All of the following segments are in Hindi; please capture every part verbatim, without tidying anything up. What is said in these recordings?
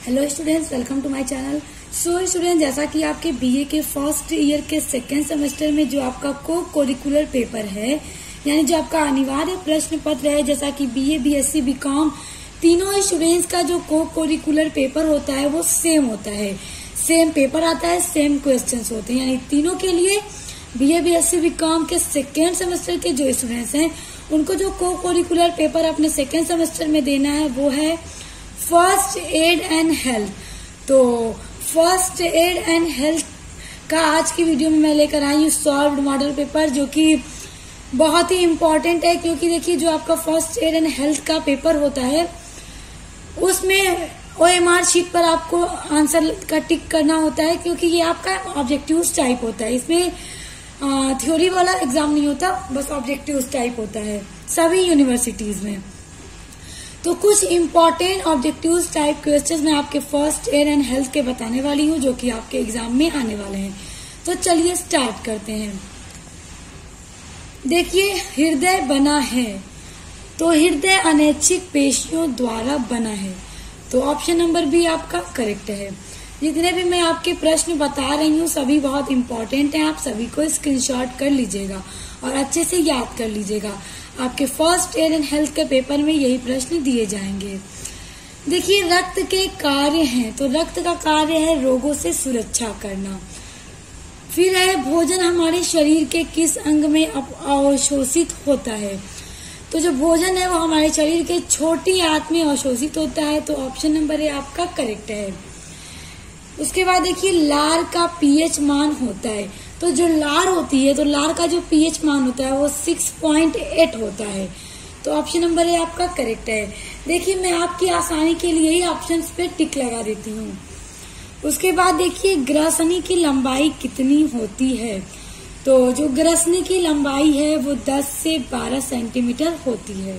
Hello students, welcome to my channel. So student, जैसा कि आपके बीए के फर्स्ट ईयर के सेकेंड सेमेस्टर में जो आपका को करिकुलर पेपर है, यानी जो आपका अनिवार्य प्रश्न पत्र है, जैसा कि बीए, बीएससी, बीकॉम तीनों स्टूडेंट्स का जो को करिकुलर पेपर होता है वो सेम होता है। सेम पेपर आता है, सेम क्वेश्चंस होते हैं, यानी तीनों के लिए बीए, बीएससी, बीकॉम के सेकेंड सेमेस्टर के जो स्टूडेंट्स हैं उनको जो को करिकुलर पेपर अपने सेकेंड सेमेस्टर में देना है वो है फर्स्ट एड एंड हेल्थ। तो फर्स्ट एड एंड हेल्थ का आज की वीडियो में मैं लेकर आई हूँ सॉल्व्ड मॉडल पेपर, जो कि बहुत ही इम्पोर्टेंट है। क्योंकि देखिए, जो आपका फर्स्ट एड एंड हेल्थ का पेपर होता है उसमें ओएमआर शीट पर आपको आंसर का टिक करना होता है, क्योंकि ये आपका ऑब्जेक्टिव टाइप होता है। इसमें थ्योरी वाला एग्जाम नहीं होता, बस ऑब्जेक्टिव टाइप होता है सभी यूनिवर्सिटीज में। तो कुछ इम्पोर्टेंट ऑब्जेक्टिव टाइप क्वेश्चंस मैं आपके फर्स्ट एड एंड हेल्थ के बताने वाली हूँ, जो कि आपके एग्जाम में आने वाले हैं। तो चलिए स्टार्ट करते हैं। देखिए, हृदय बना है, तो हृदय अनैच्छिक पेशियों द्वारा बना है। तो ऑप्शन नंबर बी आपका करेक्ट है। जितने भी मैं आपके प्रश्न बता रही हूँ सभी बहुत इम्पोर्टेंट हैं, आप सभी को स्क्रीनशॉट कर लीजिएगा और अच्छे से याद कर लीजिएगा। आपके फर्स्ट एड एंड हेल्थ के पेपर में यही प्रश्न दिए जाएंगे। देखिए, रक्त के कार्य हैं, तो रक्त का कार्य है रोगों से सुरक्षा करना। फिर है भोजन हमारे शरीर के किस अंग में अवशोषित होता है। तो जो भोजन है वो हमारे शरीर के छोटी आंत में अवशोषित होता है। तो ऑप्शन नंबर ए आपका करेक्ट है। उसके बाद देखिए, लार का पीएच मान होता है। तो जो लार होती है, तो लार का जो पीएच मान होता है वो सिक्स पॉइंट एट होता है। तो ऑप्शन नंबर ए आपका करेक्ट है। देखिए, मैं आपकी आसानी के लिए ही ऑप्शंस पे टिक लगा देती हूँ। उसके बाद देखिए, ग्रसनी की लंबाई कितनी होती है। तो जो ग्रसनी की लंबाई है वो दस से बारह सेंटीमीटर होती है।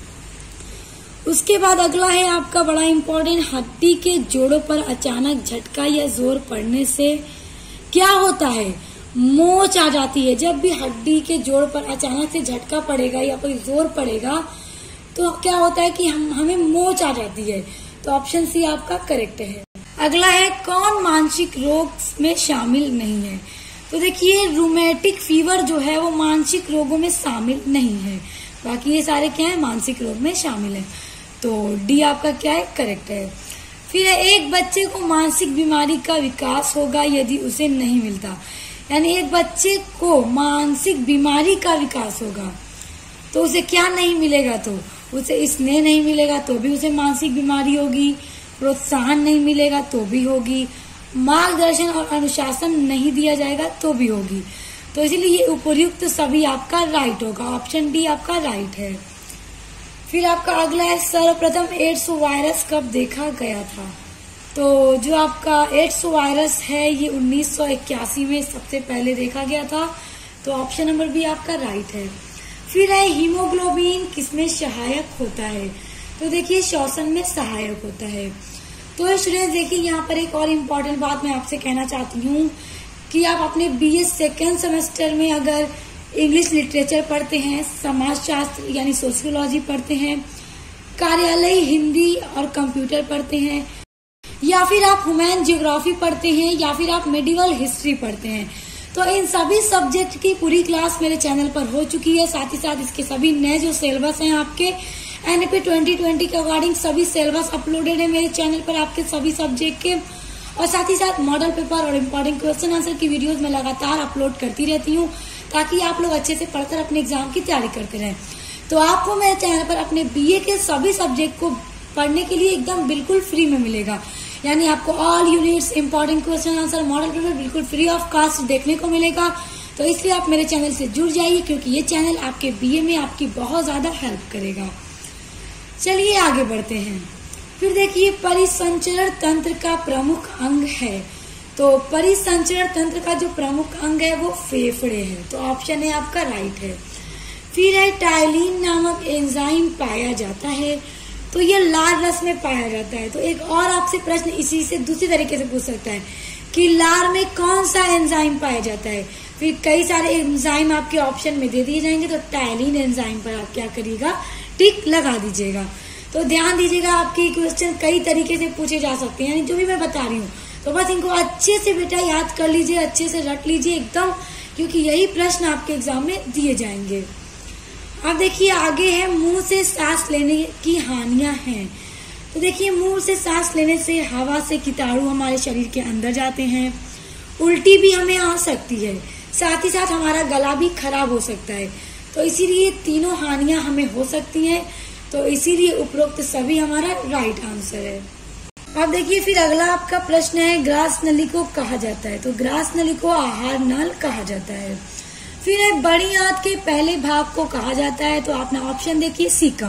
उसके बाद अगला है आपका बड़ा इम्पोर्टेंट, हड्डी के जोड़ों पर अचानक झटका या जोर पड़ने से क्या होता है। मोच आ जाती है। जब भी हड्डी के जोड़ पर अचानक से झटका पड़ेगा या कोई जोर पड़ेगा तो क्या होता है कि हम हमें मोच आ जाती है। तो ऑप्शन सी आपका करेक्ट है। अगला है, कौन मानसिक रोग में शामिल नहीं है। तो देखिए, रूमेटिक फीवर जो है वो मानसिक रोगों में शामिल नहीं है, बाकी ये सारे क्या है, मानसिक रोग में शामिल है। तो डी आपका क्या है, करेक्ट है। फिर है, एक बच्चे को मानसिक बीमारी का विकास होगा यदि उसे नहीं मिलता। यानी एक बच्चे को मानसिक बीमारी का विकास होगा तो उसे क्या नहीं मिलेगा, तो उसे स्नेह नहीं मिलेगा तो भी उसे मानसिक बीमारी होगी, प्रोत्साहन नहीं मिलेगा तो भी होगी, मार्गदर्शन और अनुशासन नहीं दिया जाएगा तो भी होगी। तो इसीलिए ये उपयुक्त सभी आपका राइट होगा। ऑप्शन डी आपका राइट है। फिर आपका अगला है, सर्वप्रथम एड्स वायरस कब देखा गया था। तो जो आपका एड्स वायरस है ये उन्नीस सौ इक्यासी में सबसे पहले देखा गया था। तो ऑप्शन नंबर बी आपका राइट है। फिर है, हीमोग्लोबिन किसमें सहायक होता है। तो देखिए, श्वसन में सहायक होता है। तो स्टूडेंट्स देखिए, यहाँ पर एक और इम्पोर्टेंट बात मैं आपसे कहना चाहती हूँ कि आप अपने बीए सेकेंड सेमेस्टर में अगर इंग्लिश लिटरेचर पढ़ते हैं, समाजशास्त्र यानी सोशियोलॉजी पढ़ते हैं, कार्यालय हिंदी और कंप्यूटर पढ़ते हैं, या फिर आप ह्यूमन ज्योग्राफी पढ़ते हैं, या फिर आप मेडिवल हिस्ट्री पढ़ते हैं, तो इन सभी सब्जेक्ट की पूरी क्लास मेरे चैनल पर हो चुकी है। साथ ही साथ इसके सभी नए जो सिलेबस हैं आपके एनईपी ट्वेंटी ट्वेंटी के अकॉर्डिंग सभी सिलेबस अपलोडेड है मेरे चैनल पर आपके सभी सब्जेक्ट के। और साथ ही साथ मॉडल पेपर और इम्पोर्टेंट क्वेश्चन आंसर की वीडियोस मैं लगातार अपलोड करती रहती हूँ, ताकि आप लोग अच्छे से पढ़कर अपने एग्जाम की तैयारी करते रहें। तो आपको मेरे चैनल पर अपने बीए के सभी सब्जेक्ट को पढ़ने के लिए एकदम बिल्कुल फ्री में मिलेगा। यानी आपको all units, important question answer, model paper बिल्कुल फ्री ऑफ कॉस्ट देखने को मिलेगा। तो इसलिए आप मेरे चैनल से जुड़ जाइए, क्योंकि ये चैनल आपके बीए में आपकी बहुत ज्यादा हेल्प करेगा। चलिए आगे बढ़ते हैं। फिर देखिए, परिसंचरण तंत्र का प्रमुख अंग है। तो परिसंचरण तंत्र का जो प्रमुख अंग है वो फेफड़े है। तो ऑप्शन है आपका राइट है। फिर है, टाइलिन नामक एंजाइम पाया जाता है। तो ये लार रस में पाया जाता है। तो एक और आपसे प्रश्न इसी से दूसरी तरीके से पूछ सकता है कि लार में कौन सा एंजाइम पाया जाता है। फिर कई सारे एंजाइम आपके ऑप्शन में दे दिए जाएंगे, तो टाइलिन एंजाइम पर आप क्या करिएगा, टिक लगा दीजिएगा। तो ध्यान दीजिएगा, आपके क्वेश्चन कई तरीके से पूछे जा सकते हैं, यानी जो भी मैं बता रही हूँ, तो बस इनको अच्छे से बेटा याद कर लीजिए, अच्छे से रट लीजिए एकदम, क्योंकि यही प्रश्न आपके एग्जाम में दिए जाएंगे। अब देखिए आगे है, मुंह से सांस लेने की हानियां हैं। तो देखिए मुंह से सांस लेने से हवा से कीटाणु हमारे शरीर के अंदर जाते हैं, उल्टी भी हमें आ सकती है, साथ ही साथ हमारा गला भी खराब हो सकता है। तो इसीलिए तीनों हानियां हमें हो सकती हैं, तो इसीलिए उपरोक्त सभी हमारा राइट आंसर है। अब देखिए फिर अगला आपका प्रश्न है, ग्रास नली को कहा जाता है। तो ग्रास नली को आहार नल कहा जाता है। फिर है, बड़ी आंत के पहले भाग को कहा जाता है। तो आपने ऑप्शन देखिए सीकम,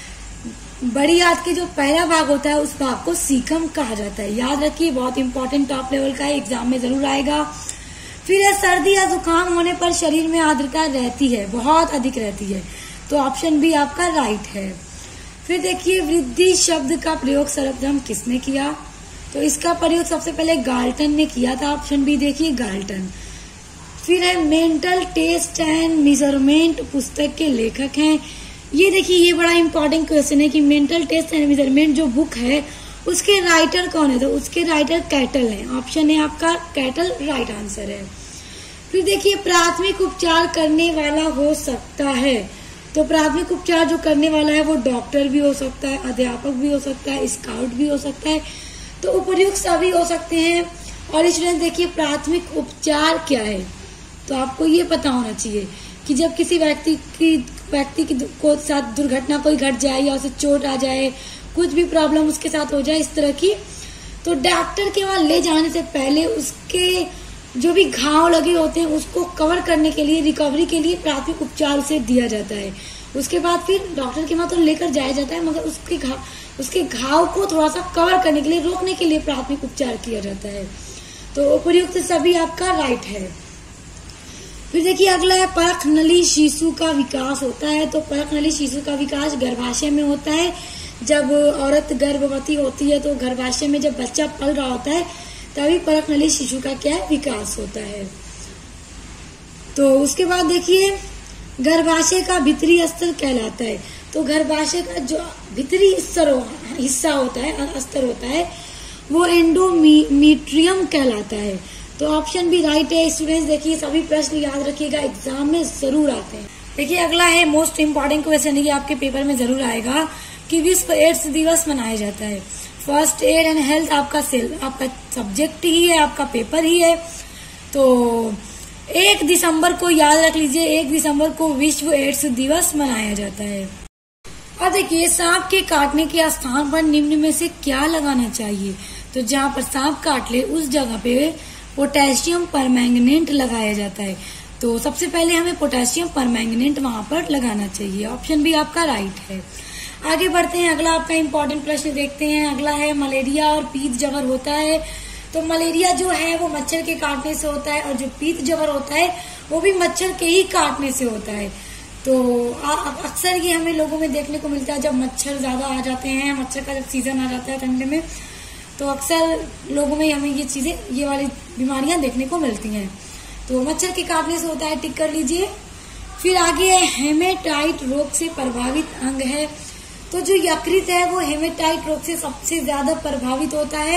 बड़ी आंत के जो पहला भाग होता है उस भाग को सीकम कहा जाता है। याद रखिए, बहुत इंपॉर्टेंट टॉप लेवल का है, एग्जाम में जरूर आएगा। फिर है, सर्दी या जुकाम होने पर शरीर में आर्द्रता रहती है, बहुत अधिक रहती है। तो ऑप्शन बी आपका राइट है। फिर देखिए, वृद्धि शब्द का प्रयोग सर्वप्रथम किसने किया? तो इसका प्रयोग सबसे पहले गाल्टन ने किया था। ऑप्शन बी देखिए गाल्टन। फिर है, मेंटल टेस्ट एंड मेजरमेंट पुस्तक के लेखक हैं। ये देखिए, ये बड़ा इंपॉर्टेंट क्वेश्चन है कि मेंटल टेस्ट एंड मेजरमेंट जो बुक है उसके राइटर कौन है? तो उसके राइटर कैटल हैं। ऑप्शन है आपका कैटल राइट आंसर है। फिर देखिए, प्राथमिक उपचार करने वाला हो सकता है। तो प्राथमिक उपचार जो करने वाला है वो डॉक्टर भी हो सकता है, अध्यापक भी हो सकता है, स्काउट भी हो सकता है। तो उपर्युक्त सभी हो सकते हैं। और स्टूडेंट देखिए, प्राथमिक उपचार क्या है? तो आपको ये पता होना चाहिए कि जब किसी व्यक्ति की व्यक्ति की को साथ दुर्घटना कोई घट जाए या उसे चोट आ जाए, कुछ भी प्रॉब्लम उसके साथ हो जाए इस तरह की, तो डॉक्टर के वहां ले जाने से पहले उसके जो भी घाव लगे होते हैं उसको कवर करने के लिए, रिकवरी के लिए प्राथमिक उपचार उसे दिया जाता है। उसके बाद फिर डॉक्टर के वहां तो लेकर जाया जाता है, मगर उसके घाव उसके घाव को थोड़ा सा कवर करने के लिए, रोकने के लिए प्राथमिक उपचार किया जाता है। तो उपयुक्त सभी आपका राइट है। फिर देखिए अगला है, परख नली शिशु का विकास होता है। तो परख नली शिशु का विकास गर्भाशय में होता है। जब औरत गर्भवती होती है तो गर्भाशय में जब बच्चा पल रहा होता है तभी परख नली शिशु का क्या है, विकास होता है। तो उसके बाद देखिए, गर्भाशय का भीतरी स्तर कहलाता है। तो गर्भाशय का जो भीतरी स्तर हिस्सा होता है, स्तर होता है, वो एंडोमीट्रियम कहलाता है। तो ऑप्शन भी राइट है। स्टूडेंट्स देखिए, सभी प्रश्न याद रखिएगा, एग्जाम में जरूर आते हैं। देखिए अगला है, मोस्ट इम्पोर्टेंट क्वेश्चन है, आपके पेपर में जरूर आएगा कि विश्व एड्स दिवस मनाया जाता है। फर्स्ट एड एंड हेल्थ आपका सेल आपका सब्जेक्ट ही है, आपका पेपर ही है। तो एक दिसंबर को याद रख लीजिए, एक दिसंबर को विश्व एड्स दिवस मनाया जाता है। और देखिए, सांप के काटने के स्थान पर निम्न में से क्या लगाना चाहिए? तो जहाँ पर सांप काट ले उस जगह पे पोटेशियम परमैंगनेट लगाया जाता है। तो सबसे पहले हमें पोटेशियम परमैंगनेट वहां पर लगाना चाहिए। ऑप्शन भी आपका राइट है। आगे बढ़ते हैं, अगला आपका इम्पोर्टेंट प्रश्न देखते हैं। अगला है, मलेरिया और पीत जबर होता है। तो मलेरिया जो है वो मच्छर के काटने से होता है, और जो पीत जबर होता है वो भी मच्छर के ही काटने से होता है। तो अक्सर ये हमें लोगों में देखने को मिलता है, जब मच्छर ज्यादा आ जाते हैं, मच्छर का जब सीजन आ जाता है ठंडे में, तो अक्सर लोगों में हमें ये चीजें, ये वाली बीमारियां देखने को मिलती हैं। तो मच्छर के काटने से होता है, टिक कर लीजिए। फिर आगे है, हेमेटाइट रोग से प्रभावित अंग है। तो जो यकृत है वो हेमेटाइट रोग से सबसे ज्यादा प्रभावित होता है।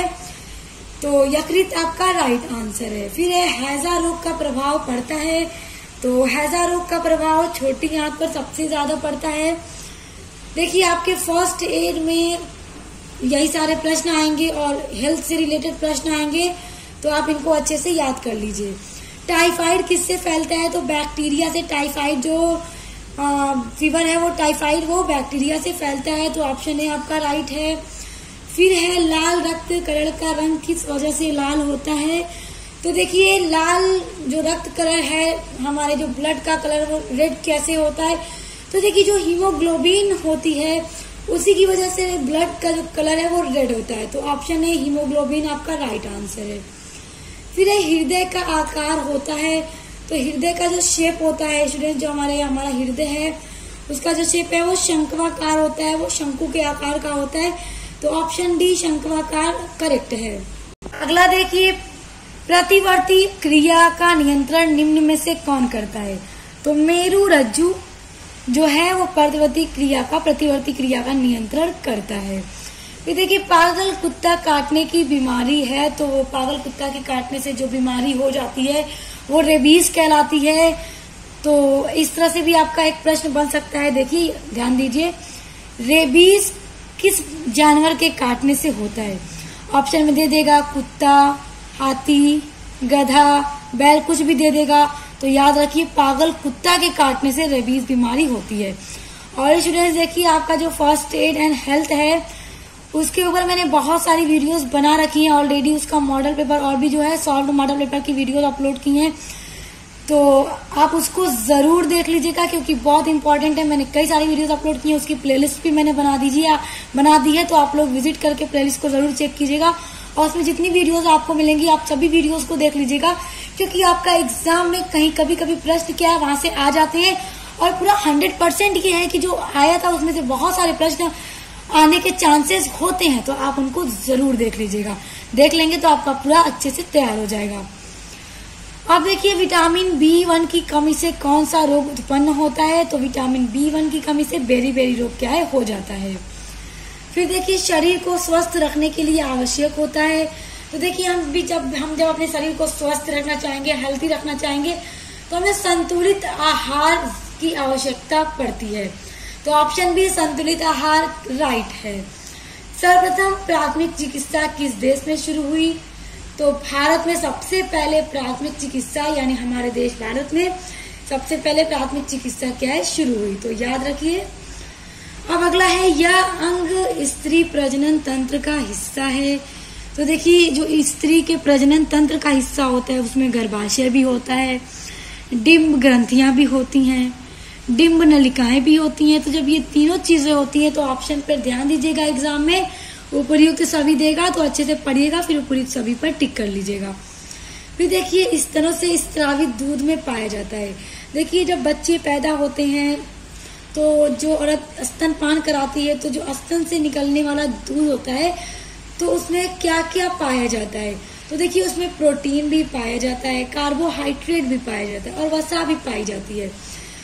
तो यकृत आपका राइट आंसर है। फिर है, हैजा रोग का प्रभाव पड़ता है। तो हैजा रोग का प्रभाव छोटी आंत पर सबसे ज्यादा पड़ता है। देखिए, आपके फर्स्ट एड में यही सारे प्रश्न आएंगे और हेल्थ से रिलेटेड प्रश्न आएंगे, तो आप इनको अच्छे से याद कर लीजिए। टाइफाइड किससे फैलता है? तो बैक्टीरिया से। टाइफाइड जो आ, फीवर है वो टाइफाइड वो बैक्टीरिया से फैलता है। तो ऑप्शन है आपका राइट है। फिर है, लाल रक्त कलर का रंग किस वजह से लाल होता है? तो देखिए, लाल जो रक्त कलर है, हमारे जो ब्लड का कलर वो रेड कैसे होता है? तो देखिए, जो हीमोग्लोबिन होती है उसी की वजह से ब्लड का जो कलर है वो रेड होता है। तो ऑप्शन है हीमोग्लोबिन आपका राइट आंसर है। फिर है, हृदय का आकार होता है। तो हृदय का जो शेप होता है स्टूडेंट, जो हमारे हमारा हृदय है उसका जो शेप है वो शंक्वाकार होता है, वो शंकु के आकार का होता है। तो ऑप्शन डी शंक्वाकार करेक्ट है। अगला देखिए, प्रतिवर्ती क्रिया का नियंत्रण निम्न में से कौन करता है? तो मेरु रज्जु, जो है वो प्रतिवर्ती क्रिया का प्रतिवर्ती क्रिया का नियंत्रण करता है। फिर देखिए पागल कुत्ता काटने की बीमारी है, तो पागल कुत्ता के काटने से जो बीमारी हो जाती है वो रेबीज कहलाती है। तो इस तरह से भी आपका एक प्रश्न बन सकता है। देखिए ध्यान दीजिए, रेबीज किस जानवर के काटने से होता है? ऑप्शन में दे देगा कुत्ता, हाथी, गधा, बैल, कुछ भी दे देगा। तो याद रखिए पागल कुत्ता के काटने से रेबीज बीमारी होती है। और स्टूडेंट्स देखिए आपका जो फर्स्ट एड एंड हेल्थ है उसके ऊपर मैंने बहुत सारी वीडियोस बना रखी हैं ऑलरेडी। उसका मॉडल पेपर और भी जो है सॉल्व मॉडल पेपर की वीडियोस अपलोड की हैं, तो आप उसको जरूर देख लीजिएगा क्योंकि बहुत इंपॉर्टेंट है। मैंने कई सारी वीडियोस अपलोड की हैं, उसकी प्लेलिस्ट भी मैंने बना दीजिए बना दी है, तो आप लोग विजिट करके प्लेलिस्ट को जरूर चेक कीजिएगा और उसमें जितनी वीडियोस आपको मिलेंगी आप सभी वीडियोस को देख लीजिएगा, क्योंकि आपका एग्जाम में कहीं कभी कभी प्रश्न क्या है वहां से आ जाते हैं और पूरा हंड्रेड परसेंट ये है कि जो आया था उसमें से बहुत सारे प्रश्न आने के चांसेस होते हैं, तो आप उनको जरूर देख लीजिएगा। देख लेंगे तो आपका पूरा अच्छे से तैयार हो जाएगा। अब देखिए विटामिन बी वन की कमी से कौन सा रोग उत्पन्न होता है? तो विटामिन बी वन की कमी से बेरी बेरी रोग क्या है हो जाता है। फिर देखिए शरीर को स्वस्थ रखने के लिए आवश्यक होता है। तो देखिए हम भी जब हम जब अपने शरीर को स्वस्थ रखना चाहेंगे, हेल्थी रखना चाहेंगे, तो हमें संतुलित आहार की आवश्यकता पड़ती है। तो ऑप्शन बी संतुलित आहार राइट है। सर्वप्रथम प्राथमिक चिकित्सा किस देश में शुरू हुई? तो भारत में सबसे पहले प्राथमिक चिकित्सा यानी हमारे देश भारत में सबसे पहले प्राथमिक चिकित्सा क्या है शुरू हुई, तो याद रखिए। अब अगला है यह अंग स्त्री प्रजनन तंत्र का हिस्सा है। तो देखिए जो स्त्री के प्रजनन तंत्र का हिस्सा होता है उसमें गर्भाशय भी होता है, डिंब ग्रंथियां भी होती हैं, डिंब नलिकाएं भी होती हैं। तो जब ये तीनों चीजें होती हैं तो ऑप्शन पर ध्यान दीजिएगा, एग्जाम में उपयुक्त सभी देगा तो अच्छे से पढ़िएगा, फिर उपयुक्त सभी पर टिक कर लीजिएगा। फिर देखिए इस तरह से स्रावित दूध में पाया जाता है। देखिए जब बच्चे पैदा होते हैं तो जो औरत स्तनपान कराती है तो जो स्तन से निकलने वाला दूध होता है तो उसमें क्या क्या पाया जाता है? तो देखिए उसमें प्रोटीन भी पाया जाता है, कार्बोहाइड्रेट भी पाया जाता है और वसा भी पाई जाती है।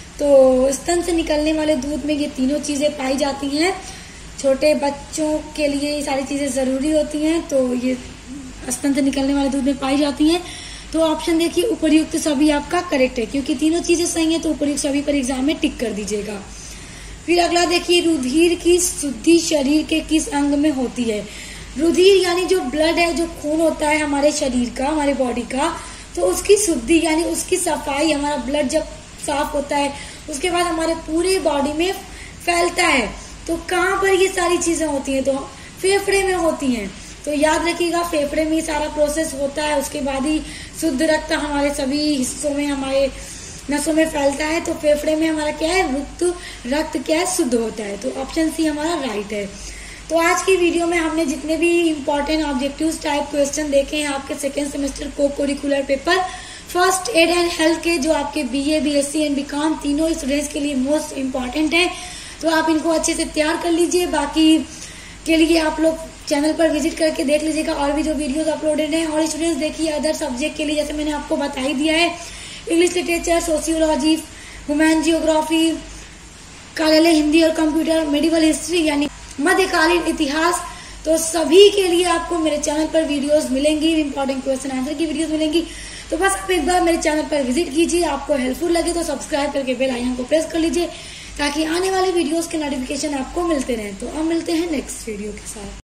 तो स्तन से निकलने वाले दूध में ये तीनों चीजें पाई जाती हैं। छोटे बच्चों के लिए ये सारी चीजें जरूरी होती हैं, तो ये स्तन से निकलने वाले दूध में पाई जाती हैं। तो ऑप्शन देखिए उपर्युक्त सभी आपका करेक्ट है, क्योंकि तीनों चीजें सही है तो उपर्युक्त सभी पर एग्जाम में टिक कर दीजिएगा। फिर अगला देखिए रुधिर की शुद्धि शरीर के किस अंग में होती है? रुधिर यानी जो ब्लड है, जो खून होता है हमारे शरीर का, हमारे बॉडी का, तो उसकी शुद्धि यानी उसकी सफाई, हमारा ब्लड जब साफ होता है उसके बाद हमारे पूरे बॉडी में फैलता है। तो कहाँ पर ये सारी चीजें होती हैं? तो फेफड़े में होती हैं। तो याद रखिएगा फेफड़े में ही सारा प्रोसेस होता है, उसके बाद ही शुद्ध रक्त हमारे सभी हिस्सों में, हमारे नसों में फैलता है। तो फेफड़े में हमारा क्या है, रक्त रक्त क्या है, शुद्ध होता है। तो ऑप्शन सी हमारा राइट है। तो आज की वीडियो में हमने जितने भी इम्पोर्टेंट ऑब्जेक्टिव टाइप क्वेश्चन देखे हैं आपके second semester co-curricular paper first aid and health के, जो आपके बीए, बीएससी एंड बीकॉम तीनों स्टूडेंट्स के लिए मोस्ट इम्पोर्टेंट है, तो आप इनको अच्छे से तैयार कर लीजिए। बाकी के लिए आप लोग चैनल पर विजिट करके देख लीजिएगा और भी जो वीडियोस अपलोडेड हैं। और स्टूडेंट्स देखिए अदर सब्जेक्ट के लिए जैसे मैंने आपको बता ही दिया है, English literature, sociology, women geography, कार्यालय हिंदी और कंप्यूटर, मेडिवल हिस्ट्री यानी मध्यकालीन इतिहास, तो सभी के लिए आपको मेरे चैनल पर वीडियोस मिलेंगी, इंपॉर्टेंट क्वेश्चन आंसर की वीडियोस मिलेंगी। तो बस आप एक बार मेरे चैनल पर विजिट कीजिए, आपको हेल्पफुल लगे तो सब्सक्राइब करके बेल आइकन को प्रेस कर लीजिए ताकि आने वाले वीडियोस के नोटिफिकेशन आपको मिलते रहें। तो अब मिलते हैं नेक्स्ट वीडियो के साथ।